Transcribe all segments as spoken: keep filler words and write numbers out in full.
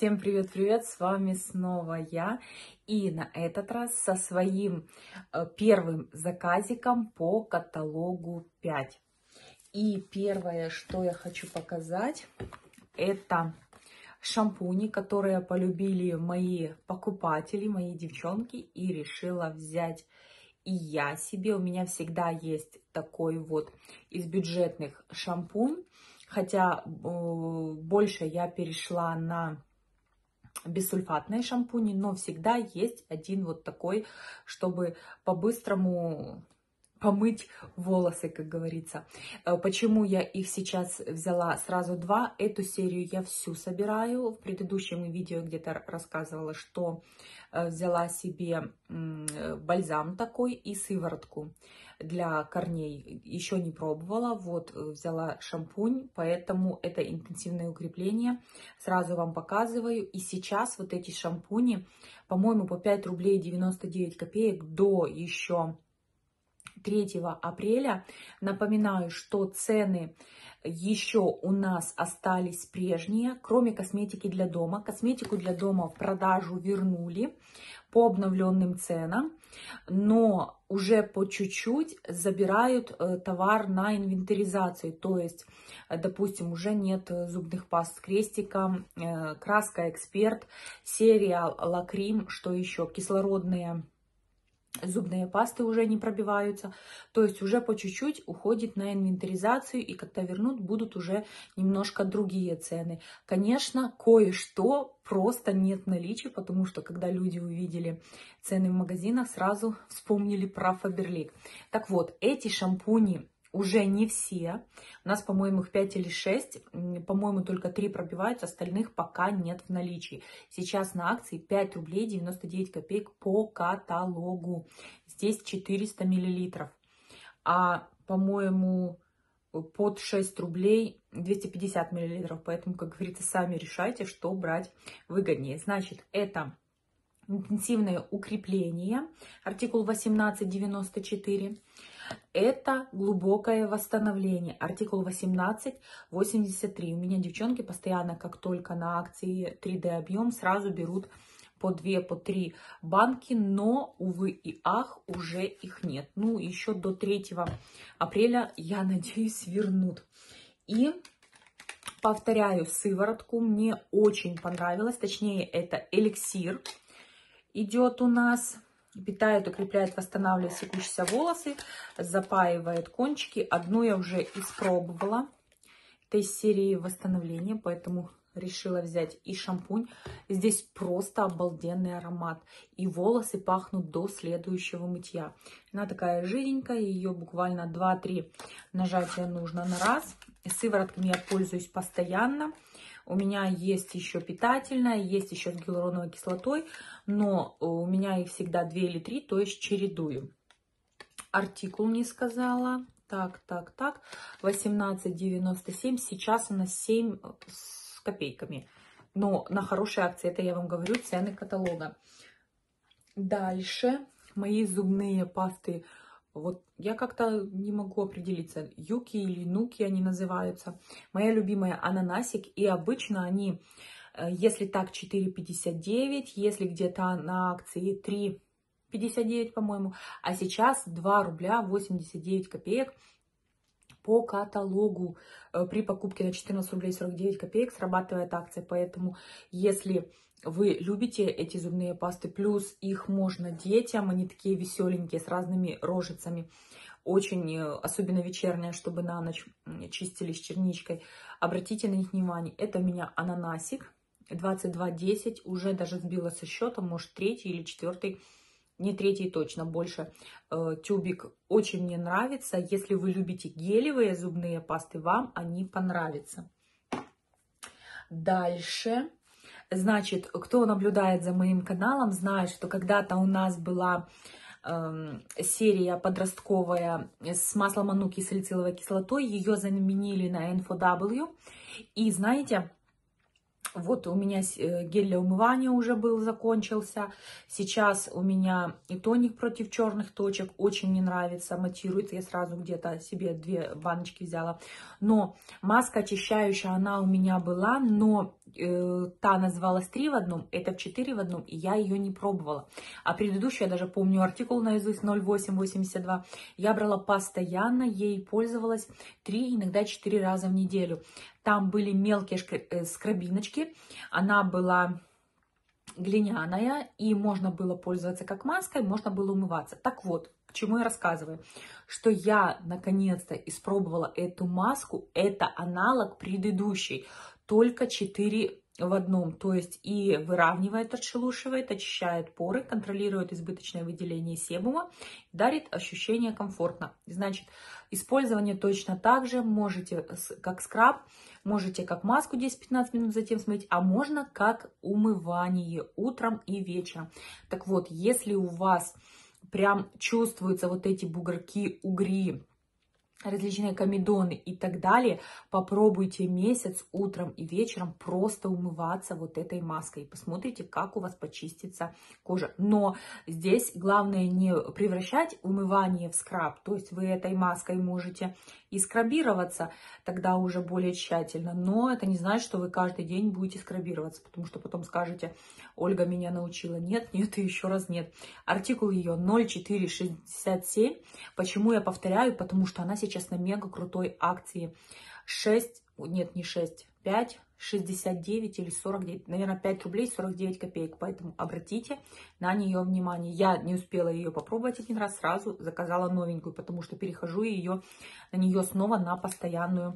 Всем привет-привет, с вами снова я, и на этот раз со своим э, первым заказиком по каталогу пять. И первое, что я хочу показать, это шампуни, которые полюбили мои покупатели, мои девчонки, и решила взять и я себе. У меня всегда есть такой вот из бюджетных шампунь, хотя э, больше я перешла на бессульфатные шампуни, но всегда есть один вот такой, чтобы по-быстрому помыть волосы, как говорится. Почему я их сейчас взяла сразу два? Эту серию я всю собираю. В предыдущем видео где-то рассказывала, что взяла себе бальзам такой и сыворотку для корней. Еще не пробовала. Вот взяла шампунь, поэтому это интенсивное укрепление. Сразу вам показываю. И сейчас вот эти шампуни, по-моему, по пять рублей девяносто девять копеек до еще третьего апреля. Напоминаю, что цены еще у нас остались прежние, кроме косметики для дома. Косметику для дома в продажу вернули по обновленным ценам, но уже по чуть-чуть забирают товар на инвентаризацию. То есть, допустим, уже нет зубных паст с крестиком, краска Эксперт, серия Лакрим, что еще, кислородные зубные пасты уже не пробиваются, то есть уже по чуть-чуть уходит на инвентаризацию, и когда вернут, будут уже немножко другие цены. Конечно, кое-что просто нет в наличии, потому что когда люди увидели цены в магазинах, сразу вспомнили про Фаберлик. Так вот, эти шампуни уже не все. У нас, по-моему, их пять или шесть. По-моему, только три пробиваются, остальных пока нет в наличии. Сейчас на акции пять рублей девяносто девять копеек по каталогу. Здесь четыреста миллилитров. А, по-моему, под шесть рублей двести пятьдесят миллилитров. Поэтому, как говорится, сами решайте, что брать выгоднее. Значит, это интенсивное укрепление. Артикул восемнадцать девяносто четыре. Это глубокое восстановление. Артикул восемнадцать восемьдесят три. У меня девчонки постоянно, как только на акции три дэ объем, сразу берут по две, по три банки, но, увы и ах, уже их нет. Ну, еще до третьего апреля, я надеюсь, вернут. И повторяю, сыворотку мне очень понравилось. Точнее, это эликсир идет у нас. Питает, укрепляет, восстанавливает секущиеся волосы, запаивает кончики. Одну я уже испробовала. Это из серии восстановления, поэтому решила взять и шампунь. Здесь просто обалденный аромат. И волосы пахнут до следующего мытья. Она такая жиденькая, ее буквально два-три нажатия нужно на раз. Сыворотками я пользуюсь постоянно. У меня есть еще питательная, есть еще с гиалуроновой кислотой, но у меня их всегда две или три, то есть чередую. Артикул не сказала. Так, так, так. восемнадцать девяносто семь. Сейчас у нас семь с копейками. Но на хорошей акции, это я вам говорю, цены каталога. Дальше мои зубные пасты. Вот я как-то не могу определиться, юки или нуки они называются. Моя любимая ананасик. И обычно они, если так, четыре пятьдесят девять, если где-то на акции три пятьдесят девять, по-моему. А сейчас два рубля восемьдесят девять копеек по каталогу. При покупке на четырнадцать рублей сорок девять копеек срабатывает акция. Поэтому, если вы любите эти зубные пасты, плюс их можно детям, они такие веселенькие, с разными рожицами, очень, особенно вечерняя, чтобы на ночь чистили с черничкой, обратите на них внимание. Это у меня ананасик двадцать два десять, уже даже сбила со счета, может третий или четвертый, не третий точно, больше э, тюбик. Очень мне нравится. Если вы любите гелевые зубные пасты, вам они понравятся. Дальше. Значит, кто наблюдает за моим каналом, знает, что когда-то у нас была э, серия подростковая с маслом мануки и салициловой кислотой. Ее заменили на эн эф дабл ю. И знаете, вот у меня гель для умывания уже был, закончился. Сейчас у меня и тоник против черных точек. Очень мне нравится, матируется. Я сразу где-то себе две баночки взяла. Но маска очищающая, она у меня была. Но та называлась три в одном, это в четыре в одном, и я ее не пробовала. А предыдущую, я даже помню артикул наизусть ноль восемь восемьдесят два, я брала постоянно, ей пользовалась три, иногда четыре раза в неделю. Там были мелкие скрабиночки, она была глиняная, и можно было пользоваться как маской, можно было умываться. Так вот, к чему я рассказываю, что я наконец-то испробовала эту маску, это аналог предыдущей, только четыре в одном, то есть и выравнивает, отшелушивает, очищает поры, контролирует избыточное выделение себума, дарит ощущение комфортно. Значит, использование точно так же, можете как скраб, можете как маску десять-пятнадцать минут затем смыть, а можно как умывание утром и вечером. Так вот, если у вас прям чувствуются вот эти бугорки, угри, различные комедоны и так далее, попробуйте месяц утром и вечером просто умываться вот этой маской. Посмотрите, как у вас почистится кожа. Но здесь главное не превращать умывание в скраб. То есть вы этой маской можете и скрабироваться тогда уже более тщательно. Но это не значит, что вы каждый день будете скрабироваться. Потому что потом скажете: Ольга меня научила. Нет, нет и еще раз нет. Артикул ее ноль четыре шестьдесят семь. Почему я повторяю? Потому что она сейчас Сейчас на мега крутой акции шесть, нет, не шесть, пять, шестьдесят девять или сорок девять, наверное, пять рублей сорок девять копеек, поэтому обратите на нее внимание. Я не успела ее попробовать один раз, сразу заказала новенькую, потому что перехожу ее, на нее снова на постоянную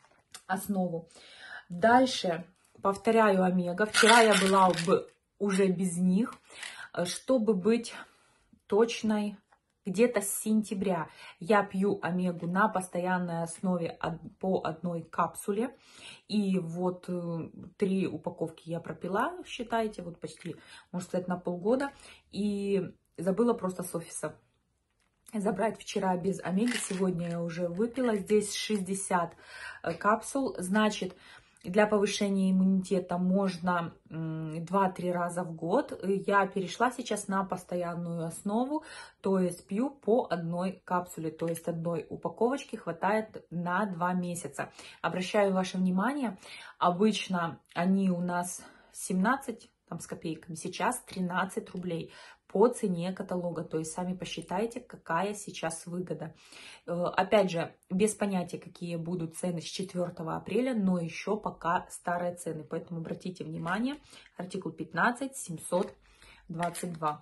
основу. Дальше повторяю омега. Вчера я была уже без них, чтобы быть точной. Где-то с сентября я пью омегу на постоянной основе по одной капсуле. И вот три упаковки я пропила, считайте, вот почти, можно сказать, на полгода. И забыла просто с офиса забрать вчера без омеги. Сегодня я уже выпила. Здесь шестьдесят капсул. Значит, для повышения иммунитета можно два-три раза в год. Я перешла сейчас на постоянную основу, то есть пью по одной капсуле, то есть одной упаковочки хватает на два месяца. Обращаю ваше внимание, обычно они у нас семнадцать там, с копейками, сейчас тринадцать рублей по цене каталога, то есть сами посчитайте, какая сейчас выгода. Опять же, без понятия, какие будут цены с четвёртого апреля, но еще пока старые цены, поэтому обратите внимание, артикул пятнадцать семьсот двадцать два.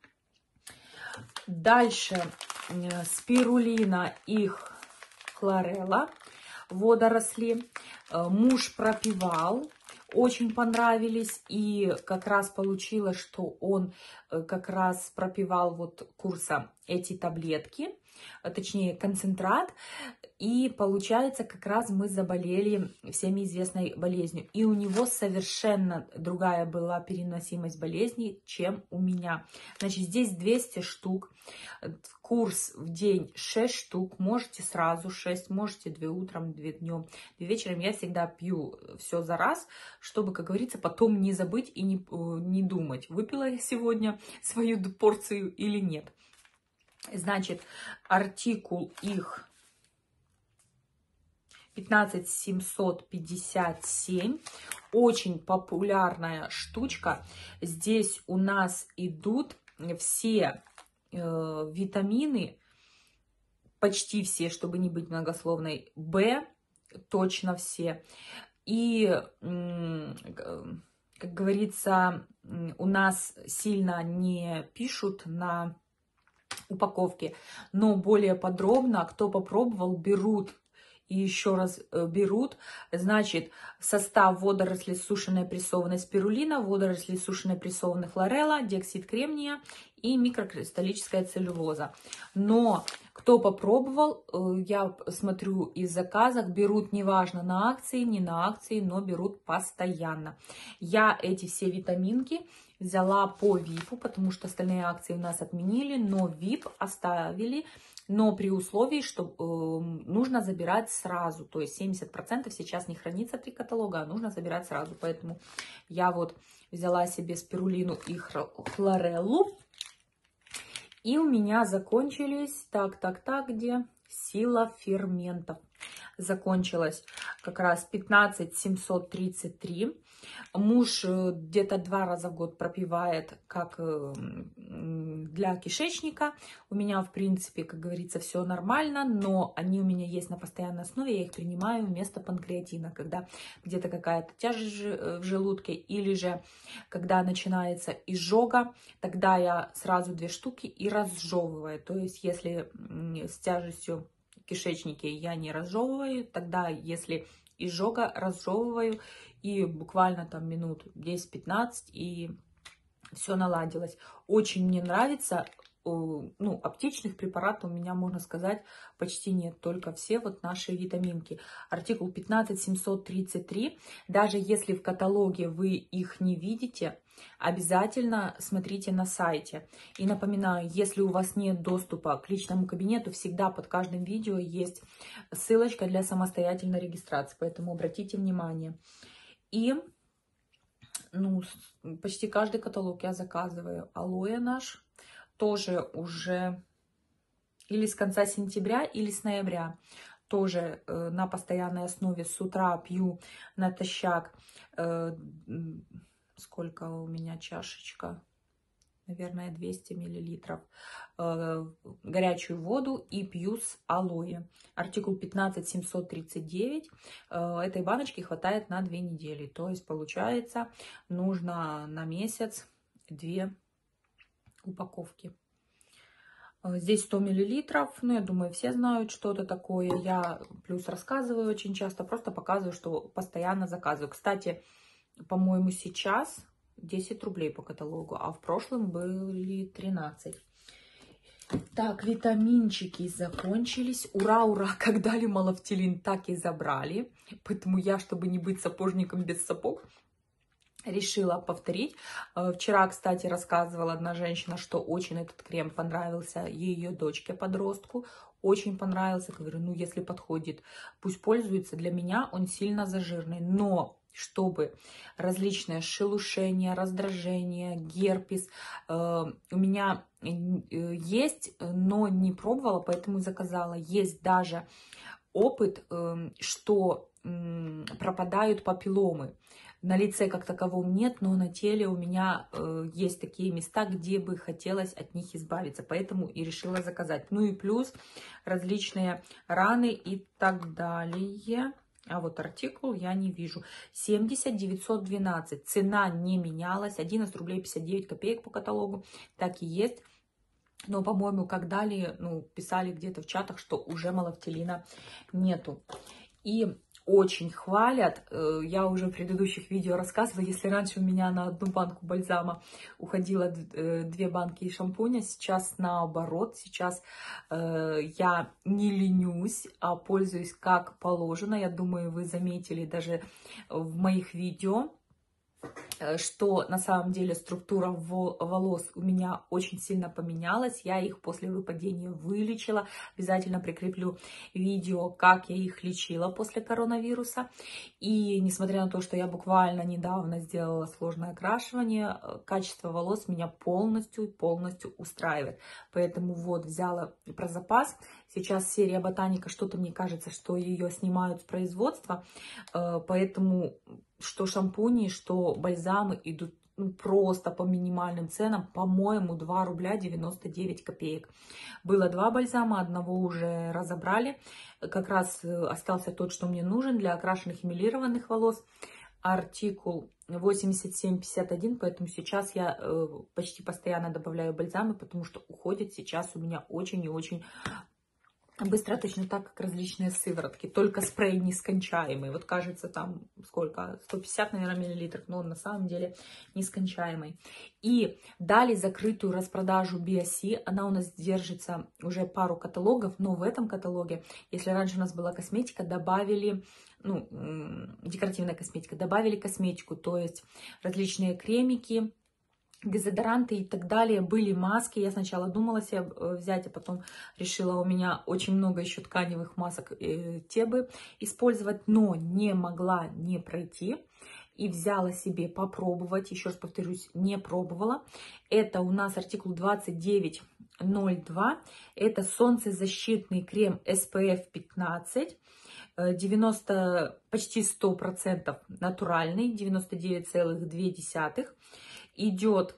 Дальше спирулина и хлорелла, водоросли, муж пропивал. Очень понравились, и как раз получилось, что он как раз пропивал вот курса эти таблетки, точнее концентрат, и получается, как раз мы заболели всеми известной болезнью, и у него совершенно другая была переносимость болезней, чем у меня. Значит, здесь двести штук, курс в день шесть штук, можете сразу шесть, можете две утром, две днем, две вечером. Я всегда пью все за раз, чтобы, как говорится, потом не забыть и не, не думать, выпила я сегодня свою порцию или нет. Значит, артикул их пятнадцать семьсот пятьдесят семь. Очень популярная штучка. Здесь у нас идут все э, витамины, почти все, чтобы не быть многословной, В, точно все. И, э, как говорится, у нас сильно не пишут на упаковке, но более подробно, кто попробовал, берут. И еще раз берут, значит, состав: водоросли сушеная прессованная спирулина, водоросли сушеная прессованная хлорелла, диоксид кремния и микрокристаллическая целлюлоза. Но кто попробовал, я смотрю из заказов, берут неважно на акции, не на акции, но берут постоянно. Я эти все витаминки взяла по випу, потому что остальные акции у нас отменили, но вип оставили. Но при условии, что э, нужно забирать сразу, то есть семьдесят процентов сейчас не хранится три каталога, а нужно забирать сразу. Поэтому я вот взяла себе спирулину и хлореллу. И у меня закончились, так, так, так, где? Сила ферментов. закончилась как раз пятнадцать семьсот тридцать три. Муж где-то два раза в год пропивает как для кишечника. У меня, в принципе, как говорится, все нормально, но они у меня есть на постоянной основе, я их принимаю вместо панкреатина, когда где-то какая-то тяжесть в желудке, или же когда начинается изжога, тогда я сразу две штуки и разжевываю. То есть, если с тяжестью в кишечнике я не разжевываю, тогда, если изжога, разжевываю, и буквально там минут десять-пятнадцать, и все наладилось. Очень мне нравится. Ну, аптечных препаратов у меня, можно сказать, почти нет, только все вот наши витаминки. Артикул пятнадцать семьсот тридцать три, даже если в каталоге вы их не видите, обязательно смотрите на сайте. И напоминаю, если у вас нет доступа к личному кабинету, всегда под каждым видео есть ссылочка для самостоятельной регистрации, поэтому обратите внимание. И ну, почти каждый каталог я заказываю. Алоэ наш тоже уже или с конца сентября, или с ноября. Тоже э, на постоянной основе с утра пью натощак. Э, сколько у меня чашечка? Наверное, двести миллилитров. Э, горячую воду и пью с алоэ. Артикул пятнадцать семьсот тридцать девять. Э, этой баночки хватает на две недели. То есть, получается, нужно на месяц две упаковки. Здесь сто миллилитров, ну, я думаю, все знают, что это такое. Я плюс рассказываю очень часто, просто показываю, что постоянно заказываю. Кстати, по-моему, сейчас десять рублей по каталогу, а в прошлом были тринадцать. Так, витаминчики закончились. Ура, ура, как дали малофтилин, так и забрали. Поэтому я, чтобы не быть сапожником без сапог, решила повторить. Вчера, кстати, рассказывала одна женщина, что очень этот крем понравился ее дочке-подростку. Очень понравился. Говорю, ну, если подходит, пусть пользуется. Для меня он сильно зажирный. Но чтобы различные шелушения, раздражения, герпес э, у меня есть, но не пробовала, поэтому заказала. Есть даже опыт, э, что э, пропадают папилломы. На лице как таковом нет, но на теле у меня э, есть такие места, где бы хотелось от них избавиться. Поэтому и решила заказать. Ну и плюс различные раны и так далее. А вот артикул я не вижу. семьдесят девятьсот двенадцать. Цена не менялась. одиннадцать рублей пятьдесят девять копеек по каталогу. Так и есть. Но, по-моему, как дали, ну, писали где-то в чатах, что уже малофтилина нету. И очень хвалят. Я уже в предыдущих видео рассказывала, если раньше у меня на одну банку бальзама уходило две банки шампуня, сейчас наоборот, сейчас я не ленюсь, а пользуюсь как положено. Я думаю, вы заметили даже в моих видео, что на самом деле структура волос у меня очень сильно поменялась. Я их после выпадения вылечила. Обязательно прикреплю видео, как я их лечила после коронавируса. И несмотря на то, что я буквально недавно сделала сложное окрашивание, качество волос меня полностью, полностью устраивает. Поэтому вот взяла про запас. Сейчас серия Ботаника, что-то мне кажется, что ее снимают с производства. Поэтому что шампуни, что бальзамы идут ну, просто по минимальным ценам. По-моему, два рубля девяносто девять копеек. Было два бальзама, одного уже разобрали. Как раз остался тот, что мне нужен для окрашенных и мелированных волос. Артикул восемьдесят семь пятьдесят один, поэтому сейчас я э, почти постоянно добавляю бальзамы, потому что уходит сейчас у меня очень и очень быстро, точно так, как различные сыворотки. Только спрей нескончаемый. Вот кажется, там сколько? сто пятьдесят, наверное, миллилитров, но он на самом деле нескончаемый. И дали закрытую распродажу би о си. Она у нас держится уже пару каталогов, но в этом каталоге, если раньше у нас была косметика, добавили, ну, декоративная косметика, добавили косметику, то есть различные кремики, дезодоранты и так далее, были маски. Я сначала думала себе взять, а потом решила, у меня очень много еще тканевых масок, э, те бы использовать, но не могла не пройти. И взяла себе попробовать, еще раз повторюсь, не пробовала. Это у нас артикул двадцать девять ноль два, это солнцезащитный крем эс пэ эф пятнадцать. девяносто, почти сто процентов натуральный, девяносто девять целых две десятых. Идет,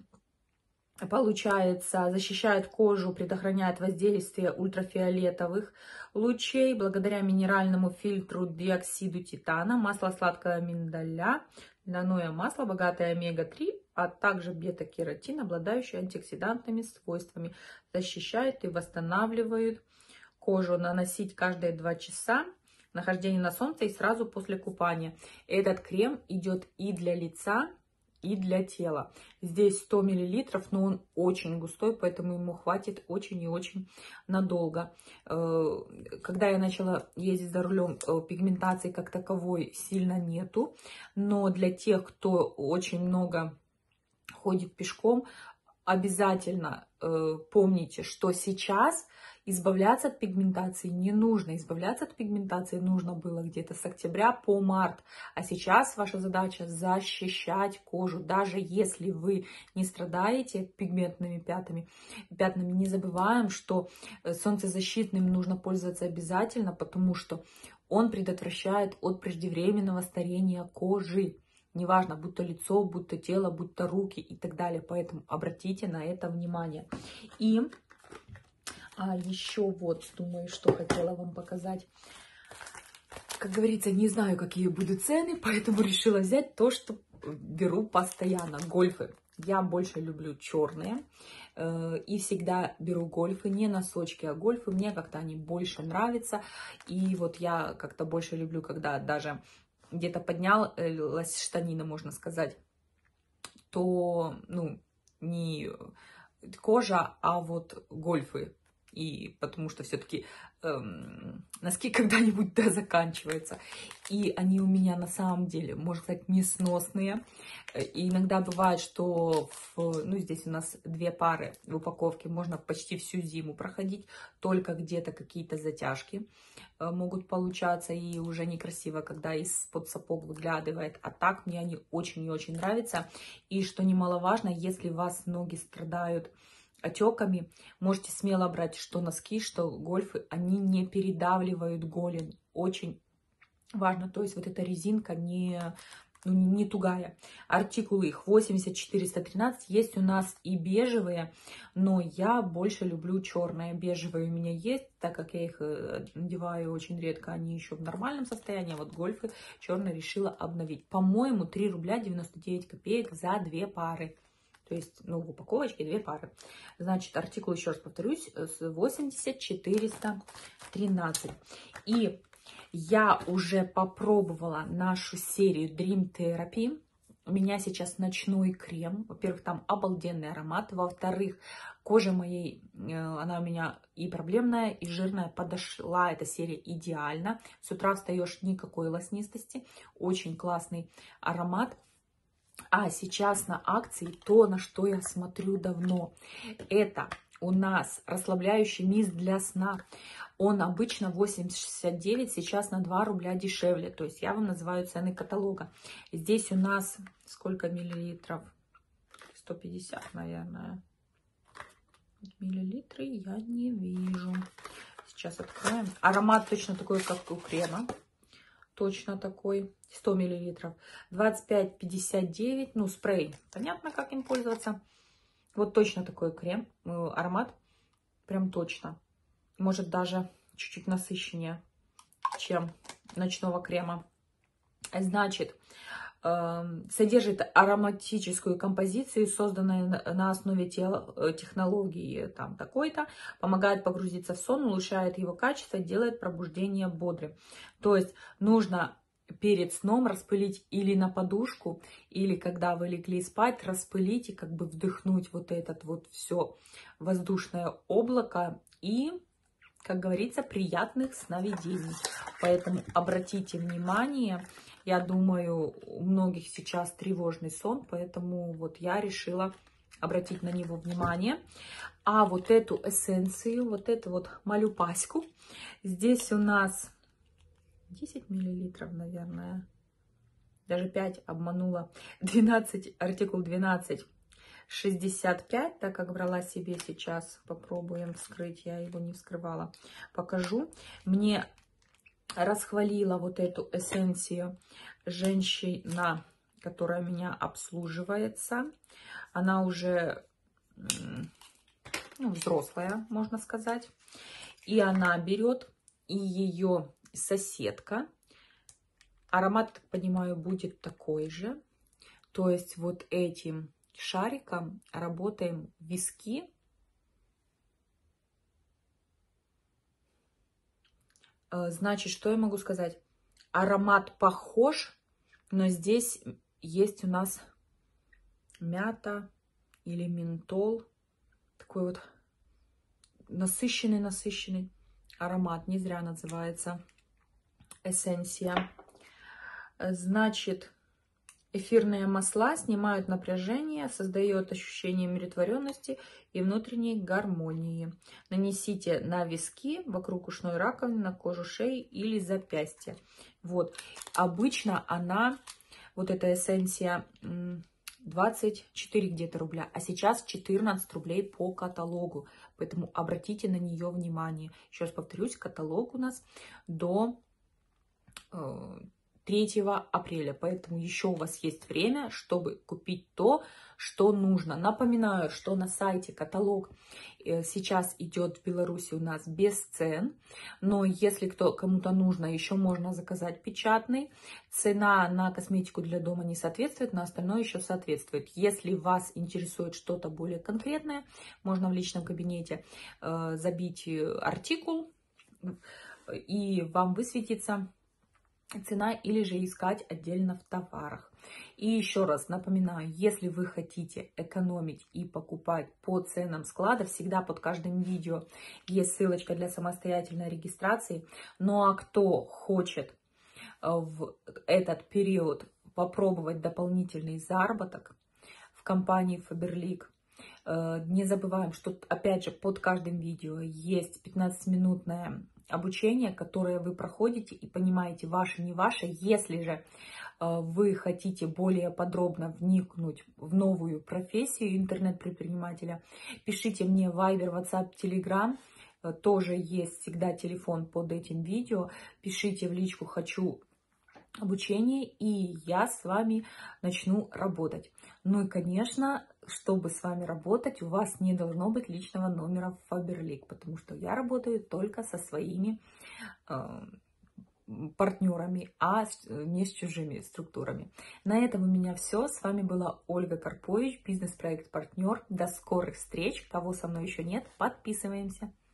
получается, защищает кожу, предохраняет воздействие ультрафиолетовых лучей благодаря минеральному фильтру диоксиду титана, масло сладкого миндаля, льняное масло, богатое омега три, а также бета-кератин, обладающий антиоксидантными свойствами, защищает и восстанавливает кожу. Наносить каждые два часа, нахождение на солнце и сразу после купания. Этот крем идет и для лица, и для тела. Здесь сто миллилитров, но он очень густой, поэтому ему хватит очень и очень надолго. Когда я начала ездить за рулем, пигментации как таковой сильно нету, но для тех, кто очень много ходит пешком, обязательно помните, что сейчас избавляться от пигментации не нужно. Избавляться от пигментации нужно было где-то с октября по март. А сейчас ваша задача защищать кожу. Даже если вы не страдаете пигментными пятнами, пятнами, не забываем, что солнцезащитным нужно пользоваться обязательно, потому что он предотвращает от преждевременного старения кожи. Неважно, будь то лицо, будь то тело, будь то руки и так далее. Поэтому обратите на это внимание. И а еще вот, думаю, что хотела вам показать. Как говорится, не знаю, какие будут цены, поэтому решила взять то, что беру постоянно. Гольфы. Я больше люблю черные. И всегда беру гольфы, не носочки, а гольфы. Мне как-то они больше нравятся. И вот я как-то больше люблю, когда даже где-то поднялась штанина, можно сказать, то, ну, не кожа, а вот гольфы. И потому что все-таки эм, носки когда-нибудь да заканчиваются. И они у меня на самом деле, можно сказать, несносные. И иногда бывает, что в, ну, здесь у нас две пары в упаковке, можно почти всю зиму проходить. Только где-то какие-то затяжки э, могут получаться. И уже некрасиво, когда из-под сапог выглядывает. А так мне они очень и очень нравятся. И что немаловажно, если у вас ноги страдают отеками, можете смело брать что носки, что гольфы, они не передавливают голень. Очень важно, то есть вот эта резинка не, ну, не тугая. Артикулы их восемьдесят четыреста тринадцать, есть у нас и бежевые, но я больше люблю черные. Бежевые у меня есть, так как я их надеваю очень редко, они еще в нормальном состоянии, а вот гольфы черные решила обновить. По-моему, три рубля девяносто девять копеек за две пары. То есть, ну, в упаковочке две пары. Значит, артикул, еще раз повторюсь, восемьдесят четыреста тринадцать. И я уже попробовала нашу серию Dream Therapy. У меня сейчас ночной крем. Во-первых, там обалденный аромат. Во-вторых, кожа моей, она у меня и проблемная, и жирная. Подошла эта серия идеально. С утра встаешь, никакой лоснистости. Очень классный аромат. А сейчас на акции то, на что я смотрю давно. Это у нас расслабляющий мисс для сна. Он обычно восемьдесят девять, сейчас на два рубля дешевле. То есть я вам называю цены каталога. Здесь у нас сколько миллилитров? сто пятьдесят, наверное. Миллилитры я не вижу. Сейчас откроем. Аромат точно такой, как у крема. Точно такой, сто миллилитров, двадцать пять пятьдесят девять, ну, спрей, понятно, как им пользоваться. Вот точно такой крем, аромат, прям точно. Может даже чуть-чуть насыщеннее, чем ночного крема. Значит, содержит ароматическую композицию, созданную на основе технологии там такой-то, помогает погрузиться в сон, улучшает его качество, делает пробуждение бодрым. То есть нужно перед сном распылить или на подушку, или когда вы легли спать, распылить и как бы вдохнуть вот этот вот все воздушное облако и, как говорится, приятных сновидений. Поэтому обратите внимание. Я думаю, у многих сейчас тревожный сон, поэтому вот я решила обратить на него внимание. А вот эту эссенцию, вот эту вот малюпаську, здесь у нас десять миллилитров, наверное, даже пять обманула, двенадцать, артикул двенадцать шестьдесят пять, так как брала себе сейчас, попробуем вскрыть, я его не вскрывала, покажу. Мне расхвалила вот эту эссенцию женщина, которая меня обслуживается. Она уже ну, взрослая, можно сказать. И она берет, и ее соседка. Аромат, так понимаю, будет такой же. То есть вот этим шариком работаем виски. Значит, что я могу сказать? Аромат похож, но здесь есть у нас мята или ментол. Такой вот насыщенный-насыщенный аромат. Не зря называется эссенция. Значит, эфирные масла снимают напряжение, создают ощущение умиротворенности и внутренней гармонии. Нанесите на виски, вокруг ушной раковины, на кожу шеи или запястья. Вот. Обычно она, вот эта эссенция, двадцать четыре где-то рубля, а сейчас четырнадцать рублей по каталогу. Поэтому обратите на нее внимание. Еще раз повторюсь, каталог у нас до третьего апреля, поэтому еще у вас есть время, чтобы купить то, что нужно. Напоминаю, что на сайте каталог сейчас идет в Беларуси у нас без цен, но если кто, кому-то нужно, еще можно заказать печатный. Цена на косметику для дома не соответствует, на остальное еще соответствует. Если вас интересует что-то более конкретное, можно в личном кабинете э, забить артикул, и вам высветится цена, или же искать отдельно в товарах. И еще раз напоминаю, если вы хотите экономить и покупать по ценам склада, всегда под каждым видео есть ссылочка для самостоятельной регистрации. Ну а кто хочет в этот период попробовать дополнительный заработок в компании Faberlic, не забываем, что опять же под каждым видео есть пятнадцатиминутное обучение, которое вы проходите и понимаете, ваше, не ваше. Если же вы хотите более подробно вникнуть в новую профессию интернет-предпринимателя, пишите мне в Viber, WhatsApp, Telegram. Тоже есть всегда телефон под этим видео. Пишите в личку «Хочу обучение», и я с вами начну работать. Ну и, конечно, чтобы с вами работать, у вас не должно быть личного номера в Faberlic, потому что я работаю только со своими э, партнерами, а не с чужими структурами. На этом у меня все. С вами была Ольга Карпович, бизнес-проект «Партнер». До скорых встреч. Кого со мной еще нет, подписываемся.